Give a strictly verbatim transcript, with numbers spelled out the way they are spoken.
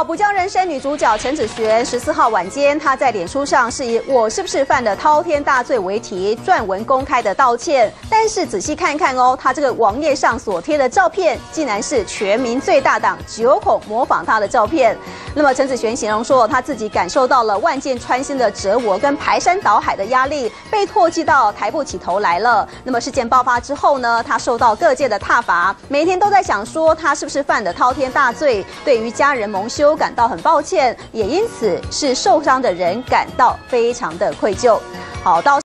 不将人生女主角陈芷璇十四号晚间，她在脸书上是以“我是不是犯了滔天大罪”为题撰文公开的道歉。但是仔细看看哦，她这个网页上所贴的照片，竟然是全民最大党九孔模仿她的照片。那么陈芷璇形容说，她自己感受到了万箭穿心的折磨跟排山倒海的压力，被唾弃到抬不起头来了。那么事件爆发之后呢，她受到各界的挞伐，每天都在想说她是不是犯了滔天大罪，对于家人蒙羞感到很抱歉，也因此是受伤的人感到非常的愧疚。好，到